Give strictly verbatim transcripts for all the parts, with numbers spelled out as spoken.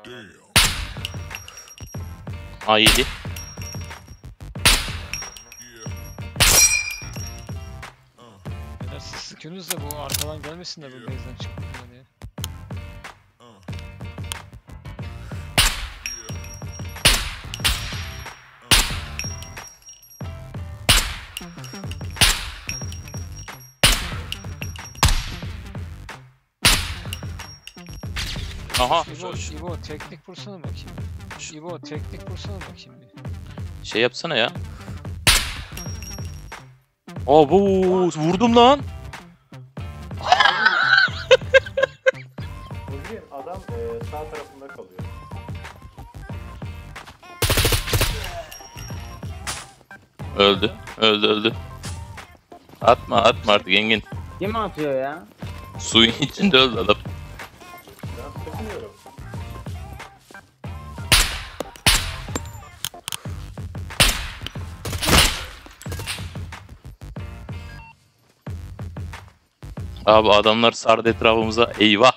A yedi. Beyler siz sıkıyorsunuz da bu arkadan gelmesin de bu base'den çıkıp diye. Aha. İbo, İbo teknik vursana bakayım. İbo teknik vursana bakayım bir. Şey yapsana ya. Aa bu vurdum lan. Bugün adam e, sağ tarafında kalıyor. Öldü. Öldü öldü. Atma atma artık Engin. Kim atıyor ya? Suyun içinde öldü adam. Ben sıkmıyorum. Abi adamlar sardı etrafımıza. Eyvah.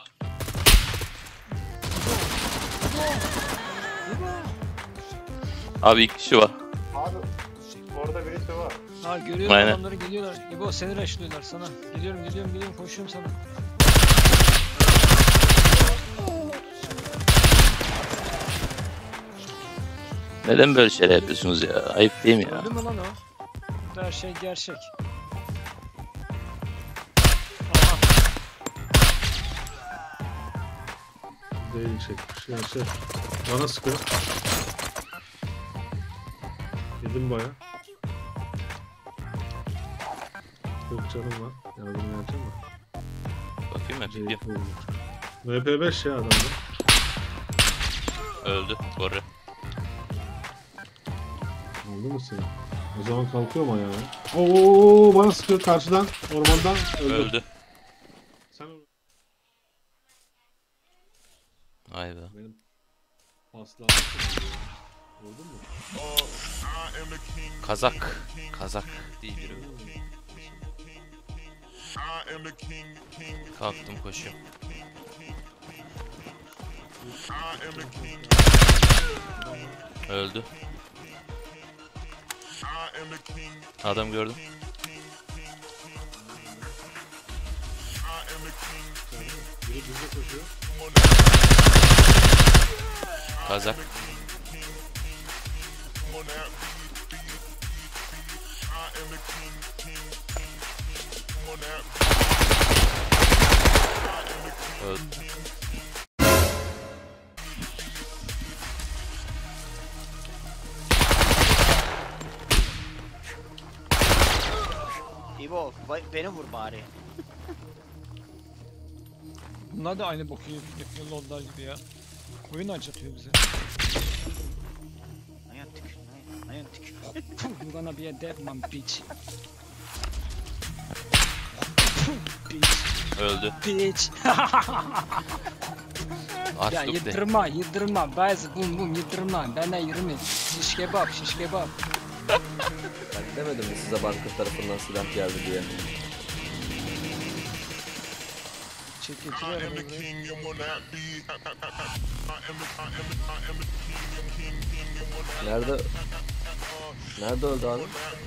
Abi iki kişi var. Abi orada birisi var. Ha görüyorum Aynen. adamları geliyorlar. İbo seni rushlıyorlar sana. Geliyorum geliyorum geliyorum koşuyorum sana. Neden böyle şeyler yapıyorsunuz ya? Ayıp değil mi ya? Öldü mü lan o? Bu da her şey gerçek. Aha. Değişik şey şey. Bana sıkıyor. Yedim baya. Çok canım var. Yardım edeceğim mi? Bakayım ben bekliyorum. V P beş ya adamda. Öldü. Koru. Oldu mu senin? O zaman kalkıyorum ayağa. Oo bana sıkıyor karşıdan, ormandan öldü. Öldü. Sen Vay be. benim paslanmışsın ya. Öldün mü? Kazak. Kazak değil biri. Kalktım koşuyorum. Öldü. Adam gördüm. Biri bize koşuyor. Kazak. Öldü. İbo vay- beni vur bari. Bunlar da aynı boku yapıyor lollar gibi ya. Oyun acıtıyor bize. Ayağın tük. Ayağın, ayağın tük. You're gonna be a dead man bitch. Bitch. Öldü. Bitch. Ya Açlık de. yıldırma yıldırma. Bazı bum bum yıldırma. Bana yirmi. Şiş kebap şiş kebap. Ben demedim mi size banka tarafından silah geldi diye. Çek getiriyor arabayı. Nerede? Nerede öldü abi?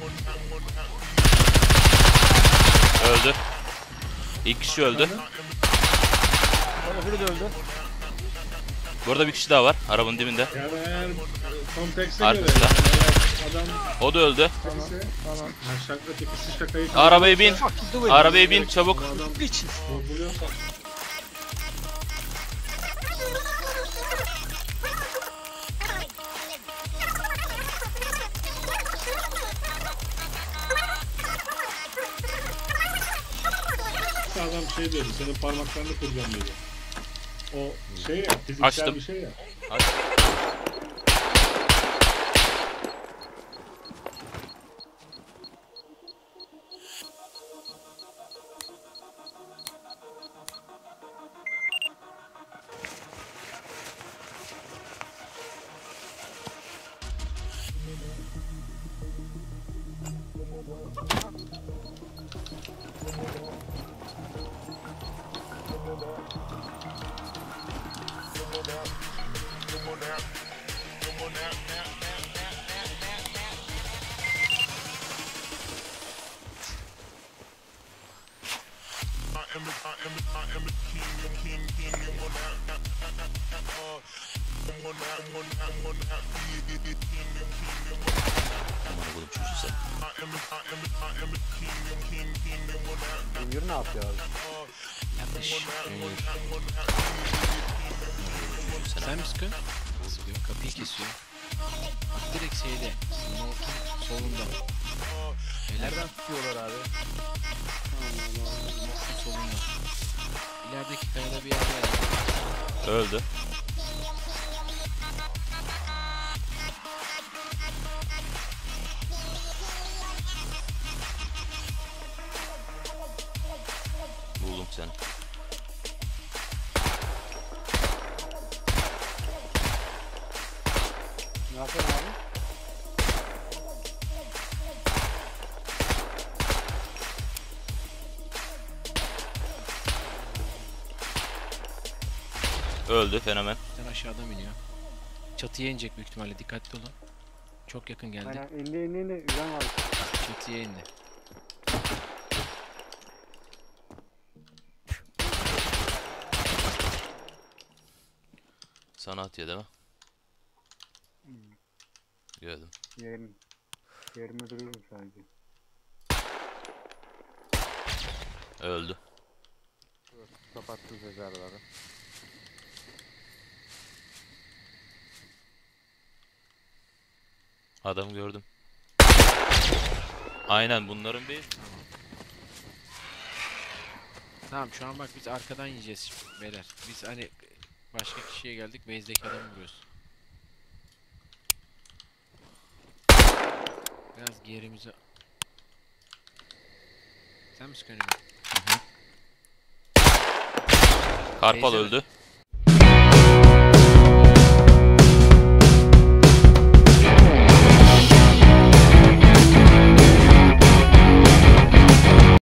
Öldü. İlk kişi öldü. Öbürü de öldü. Burada bir kişi daha var. Arabanın dibinde. Yani eğer kontekste göre Arkasında. eğer adam O da öldü. Tamam tamam. yani şaka tekisi şakayı Arabaya bin. Fuck you do it. Arabaya bin çabuk. Bu adam Bitches. buluyorsa adam şey diyordu, senin parmaklarını kıracağım diyordu. O şey ya, fiziksel Açtım. bir şey ya. Aç. Aman oğlum çocuğu sen. Junior ne yapıyor abi? Yanlış. Sen mi sıkıyorsun? Sıkıyor. Kapıyı kesiyor. Direkt şeyde. Mort'un solunda. Nereden tutuyorlar abi? Mort'un solunda. İlerideki kayada bir yerde. Öldü. Buldum seni. Ne yapıyorsun abi? Öldü fenomen. Sen aşağıdan iniyor. Çatıya inecek büyük ihtimalle. Dikkatli olun. Çok yakın geldi. Aynen indi indi indi. Güzel var. Çatıya indi. Sana atıyor değil mi? Gördüm. Yerim. Yerime duruyorum sadece. Öldü. Kapattı mezarları. Adam gördüm. Aynen bunların bir. Tamam şu an bak biz arkadan yiyeceğiz beyler. Biz hani başka kişiye geldik. Base'deki adamı vuruyoruz. Biraz gerimize... Sen mi sıkıyorsun? Karpal Teyze mi? öldü.